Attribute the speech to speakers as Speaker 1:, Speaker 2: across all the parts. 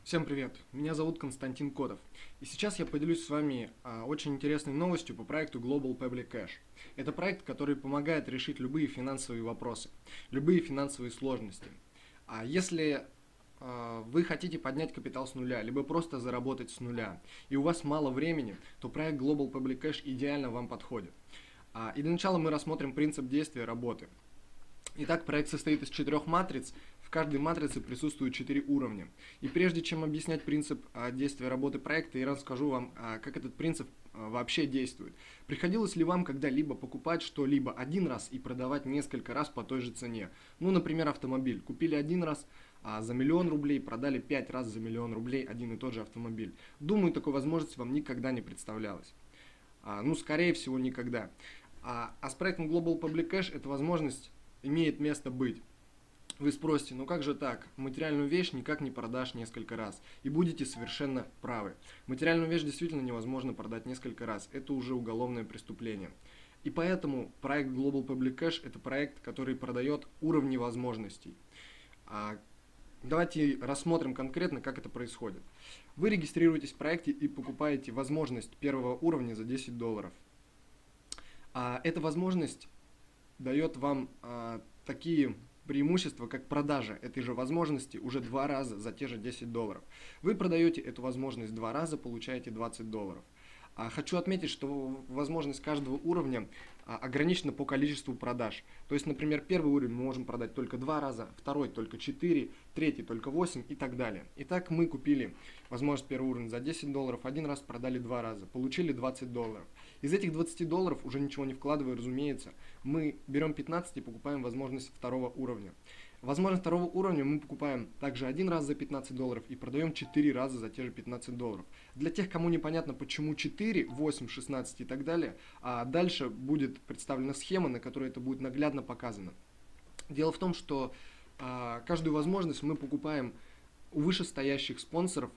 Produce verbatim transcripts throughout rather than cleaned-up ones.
Speaker 1: Всем привет, меня зовут Константин Котов, и сейчас я поделюсь с вами а, очень интересной новостью по проекту Global Public Cash. Это проект, который помогает решить любые финансовые вопросы, любые финансовые сложности. А если а, вы хотите поднять капитал с нуля, либо просто заработать с нуля, и у вас мало времени, то проект Global Public Cash идеально вам подходит. А, и для начала мы рассмотрим принцип действия работы. Итак, проект состоит из четырех матриц. В каждой матрице присутствует четыре уровня. И прежде чем объяснять принцип а, действия работы проекта, я расскажу вам, а, как этот принцип а, вообще действует. Приходилось ли вам когда-либо покупать что-либо один раз и продавать несколько раз по той же цене? Ну, например, автомобиль. Купили один раз а, за миллион рублей, продали пять раз за миллион рублей один и тот же автомобиль. Думаю, такой возможности вам никогда не представлялось. А, ну, скорее всего, никогда. А, а с проектом Global Public Cash эта возможность имеет место быть. Вы спросите, ну как же так? Материальную вещь никак не продашь несколько раз. И будете совершенно правы. Материальную вещь действительно невозможно продать несколько раз. Это уже уголовное преступление. И поэтому проект Global Public Cash это проект, который продает уровни возможностей. А давайте рассмотрим конкретно, как это происходит. Вы регистрируетесь в проекте и покупаете возможность первого уровня за десять долларов. А эта возможность дает вам а, такие преимущества, как продажа этой же возможности уже два раза за те же десять долларов. Вы продаете эту возможность два раза, получаете двадцать долларов. А хочу отметить, что возможность каждого уровня а, ограничена по количеству продаж. То есть, например, первый уровень мы можем продать только два раза, второй только четыре, третий только восемь и так далее. Итак, мы купили возможность первого уровня за десять долларов, один раз продали два раза, получили двадцать долларов. Из этих двадцати долларов, уже ничего не вкладывая, разумеется, мы берем пятнадцать и покупаем возможность второго уровня. Возможность второго уровня мы покупаем также один раз за пятнадцать долларов и продаем четыре раза за те же пятнадцать долларов. Для тех, кому непонятно, почему четыре, восемь, шестнадцать и так далее, а дальше будет представлена схема, на которой это будет наглядно показано. Дело в том, что а, каждую возможность мы покупаем у вышестоящих спонсоров,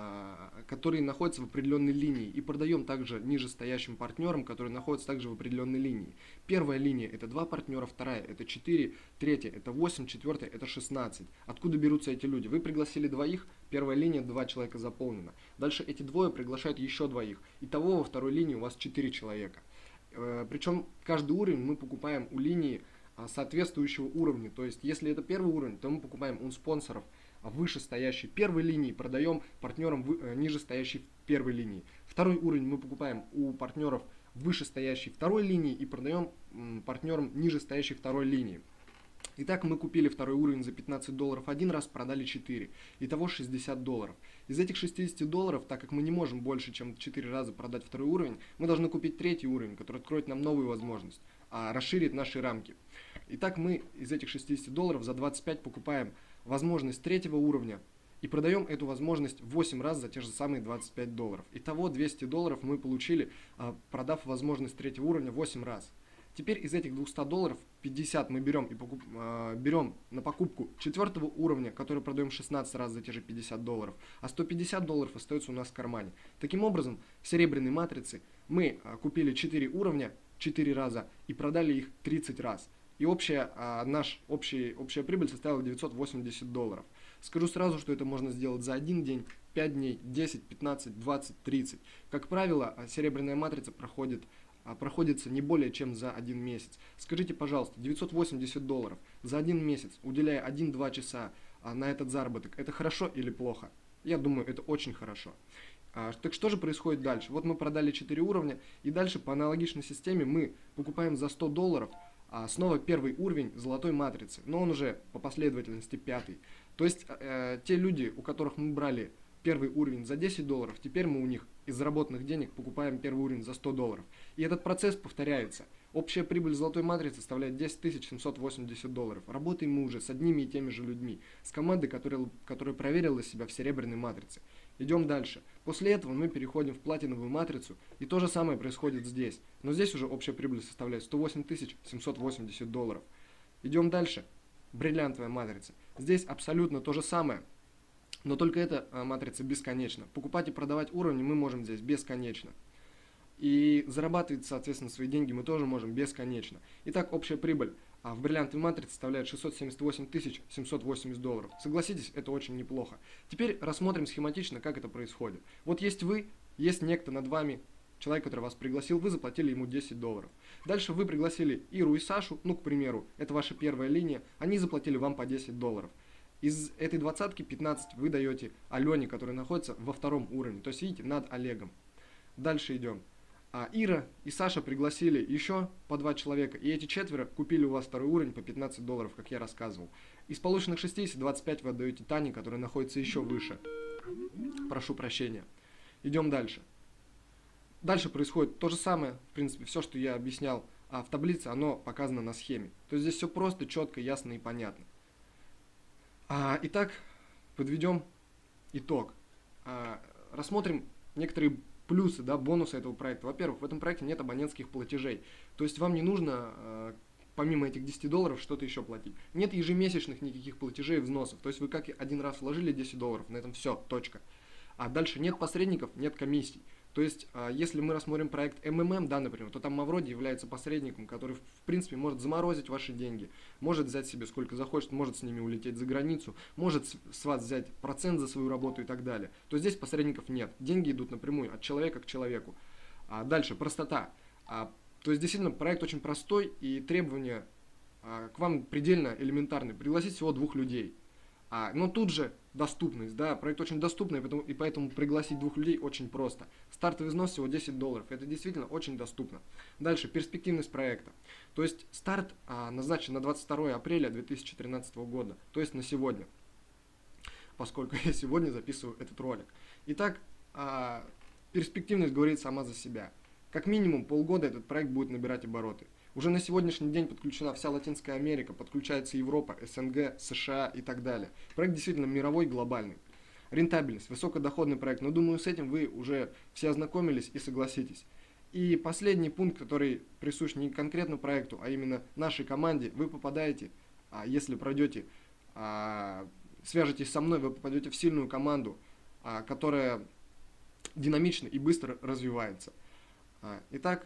Speaker 1: которые находятся в определенной линии, и продаем также нижестоящим партнерам, которые находятся также в определенной линии. Первая линия это два партнера, вторая это четыре, третья это восемь, четвертая это шестнадцать. Откуда берутся эти люди? Вы пригласили двоих, первая линия два человека заполнена. Дальше эти двое приглашают еще двоих. Итого во второй линии у вас четыре человека. Причем каждый уровень мы покупаем у линии соответствующего уровня. То есть если это первый уровень, то мы покупаем у спонсоров вышестоящей первой линии, продаем партнерам нижестоящей первой линии. Второй уровень мы покупаем у партнеров вышестоящей второй линии и продаем партнерам нижестоящей второй линии. Итак, мы купили второй уровень за пятнадцать долларов один раз, продали четыре. Итого шестьдесят долларов. Из этих шестидесяти долларов, так как мы не можем больше, чем четыре раза продать второй уровень, мы должны купить третий уровень, который откроет нам новую возможность, а расширит наши рамки. Итак, мы из этих шестидесяти долларов за двадцать пять покупаем возможность третьего уровня и продаем эту возможность восемь раз за те же самые двадцать пять долларов. Итого двести долларов мы получили, продав возможность третьего уровня восемь раз. Теперь из этих двухсот долларов пятьдесят мы берем, и покуп, э, берем на покупку четвертого уровня, который продаем шестнадцать раз за те же пятьдесят долларов, а сто пятьдесят долларов остается у нас в кармане. Таким образом, в серебряной матрице мы э, купили четыре уровня четыре раза и продали их тридцать раз. И общая, а, наш общий, общая прибыль составила девятьсот восемьдесят долларов. Скажу сразу, что это можно сделать за один день, пять дней, десять, пятнадцать, двадцать, тридцать. Как правило, серебряная матрица проходит, а, проходится не более чем за один месяц. Скажите, пожалуйста, девятьсот восемьдесят долларов за один месяц, уделяя один-два часа а, на этот заработок, это хорошо или плохо? Я думаю, это очень хорошо. А, так что же происходит дальше? Вот мы продали четыре уровня, и дальше по аналогичной системе мы покупаем за сто долларов А снова первый уровень золотой матрицы, но он уже по последовательности пятый. То есть э, те люди, у которых мы брали первый уровень за десять долларов, теперь мы у них из заработанных денег покупаем первый уровень за сто долларов. И этот процесс повторяется. Общая прибыль золотой матрицы составляет десять тысяч семьсот восемьдесят долларов. Работаем мы уже с одними и теми же людьми, с командой, которая, которая проверила себя в серебряной матрице. Идем дальше. После этого мы переходим в платиновую матрицу, и то же самое происходит здесь. Но здесь уже общая прибыль составляет сто восемь тысяч семьсот восемьдесят долларов. Идем дальше. Бриллиантовая матрица. Здесь абсолютно то же самое, но только эта матрица бесконечна. Покупать и продавать уровни мы можем здесь бесконечно. И зарабатывать, соответственно, свои деньги мы тоже можем бесконечно. Итак, общая прибыль а в бриллиантовой матрице составляет шестьсот семьдесят восемь тысяч семьсот восемьдесят долларов. Согласитесь, это очень неплохо. Теперь рассмотрим схематично, как это происходит. Вот есть вы, есть некто над вами, человек, который вас пригласил, вы заплатили ему десять долларов. Дальше вы пригласили Иру и Сашу, ну, к примеру, это ваша первая линия, они заплатили вам по десять долларов. Из этой двадцатки пятнадцать вы даете Алене, которая находится во втором уровне, то есть, видите, над Олегом. Дальше идем. А Ира и Саша пригласили еще по два человека, и эти четверо купили у вас второй уровень по пятнадцать долларов, как я рассказывал. Из полученных шестидесяти двадцать пять вы отдаете Тане, которая находится еще выше. Прошу прощения. Идем дальше. Дальше происходит то же самое, в принципе, все, что я объяснял а в таблице, оно показано на схеме. То есть здесь все просто, четко, ясно и понятно. А, итак, подведем итог. А, рассмотрим некоторые плюсы, да, бонусы этого проекта. Во-первых, в этом проекте нет абонентских платежей. То есть вам не нужно, э, помимо этих десяти долларов, что-то еще платить. Нет ежемесячных никаких платежей и взносов. То есть вы как один раз вложили десять долларов, на этом все, точка. А дальше нет посредников, нет комиссий. То есть, э, если мы рассмотрим проект эм эм эм, да, например, то там Мавроди является посредником, который, в принципе, может заморозить ваши деньги, может взять себе сколько захочет, может с ними улететь за границу, может с вас взять процент за свою работу и так далее. То здесь посредников нет. Деньги идут напрямую от человека к человеку. А дальше, простота. А, то есть, действительно, проект очень простой, и требования а, к вам предельно элементарны. Пригласить всего двух людей. А, но тут же доступность, да, проект очень доступный, поэтому, и поэтому пригласить двух людей очень просто. Стартовый взнос всего десять долларов, это действительно очень доступно. Дальше, перспективность проекта. То есть старт а, назначен на двадцать второе апреля две тысячи тринадцатого года, то есть на сегодня, поскольку я сегодня записываю этот ролик. Итак, а, перспективность говорит сама за себя. Как минимум полгода этот проект будет набирать обороты. Уже на сегодняшний день подключена вся Латинская Америка, подключается Европа, эс эн гэ, США и так далее. Проект действительно мировой, глобальный. Рентабельность, высокодоходный проект, но думаю, с этим вы уже все ознакомились и согласитесь. И последний пункт, который присущ не конкретно проекту, а именно нашей команде, вы попадаете, а если пройдете, а, свяжетесь со мной, вы попадете в сильную команду, а, которая динамично и быстро развивается. А, итак,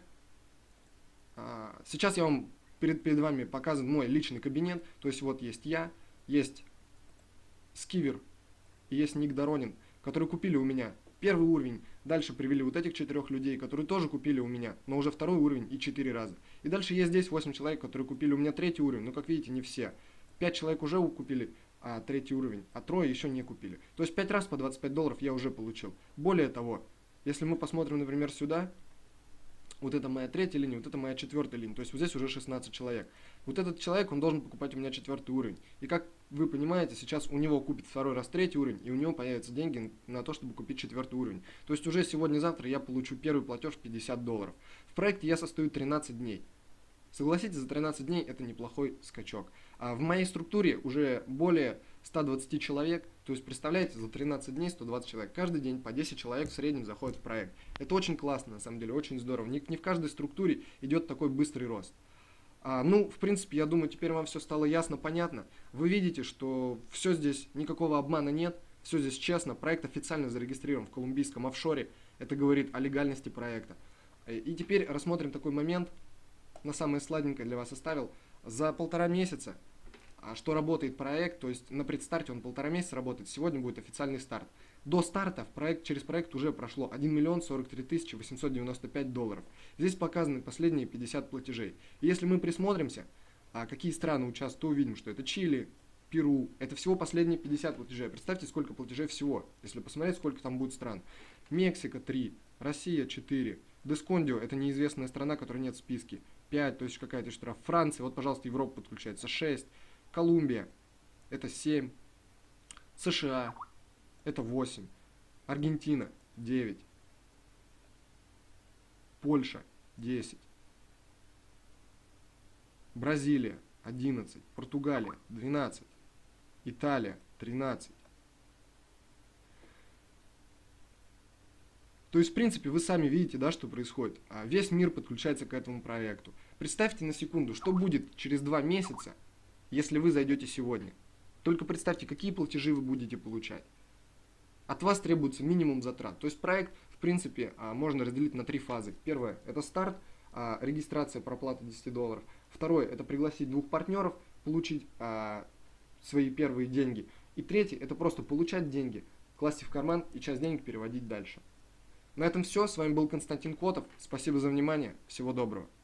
Speaker 1: сейчас я вам перед, перед вами показан мой личный кабинет. То есть вот есть я, есть Скивер и есть Ник Доронин, которые купили у меня первый уровень. Дальше привели вот этих четырех людей, которые тоже купили у меня, но уже второй уровень и четыре раза. И дальше есть здесь восемь человек, которые купили у меня третий уровень. Но как видите, не все. пять человек уже купили а, третий уровень, а трое еще не купили. То есть пять раз по двадцать пять долларов я уже получил. Более того, если мы посмотрим, например, сюда, вот это моя третья линия, вот это моя четвертая линия. То есть вот здесь уже шестнадцать человек. Вот этот человек, он должен покупать у меня четвертый уровень. И как вы понимаете, сейчас у него купит второй раз третий уровень, и у него появятся деньги на то, чтобы купить четвертый уровень. То есть уже сегодня-завтра я получу первый платеж пятьдесят долларов. В проекте я состою тринадцать дней. Согласитесь, за тринадцать дней это неплохой скачок. А в моей структуре уже более ста двадцати человек. То есть, представляете, за тринадцать дней сто двадцать человек. Каждый день по десять человек в среднем заходит в проект. Это очень классно, на самом деле, очень здорово. Не, не в каждой структуре идет такой быстрый рост. А, ну, в принципе, я думаю, теперь вам все стало ясно, понятно. Вы видите, что все здесь, никакого обмана нет, все здесь честно. Проект официально зарегистрирован в колумбийском офшоре. Это говорит о легальности проекта. И теперь рассмотрим такой момент. На самое сладенькое для вас оставил. За полтора месяца, что работает проект, то есть на предстарте он полтора месяца работает, сегодня будет официальный старт. До старта в проект, через проект уже прошло один миллион сорок три тысячи восемьсот девяносто пять долларов. Здесь показаны последние пятьдесят платежей. И если мы присмотримся, а какие страны участвуют, то увидим, что это Чили, Перу. Это всего последние пятьдесят платежей. Представьте, сколько платежей всего, если посмотреть, сколько там будет стран. Мексика три, Россия четыре, Дескондио, это неизвестная страна, которая нет в списке, пять, то есть какая-то штраф. Франция, вот, пожалуйста, Европа подключается, шесть. Колумбия, это семь. США, это восемь. Аргентина, девять. Польша, десять. Бразилия, одиннадцать. Португалия, двенадцать. Италия, тринадцать. То есть, в принципе, вы сами видите, да, что происходит. А весь мир подключается к этому проекту. Представьте на секунду, что будет через два месяца, если вы зайдете сегодня. Только представьте, какие платежи вы будете получать. От вас требуется минимум затрат. То есть проект, в принципе, можно разделить на три фазы. Первое – это старт, регистрация, проплата десять долларов. Второе – это пригласить двух партнеров, получить а, свои первые деньги. И третье – это просто получать деньги, класть их в карман и часть денег переводить дальше. На этом все. С вами был Константин Котов. Спасибо за внимание. Всего доброго.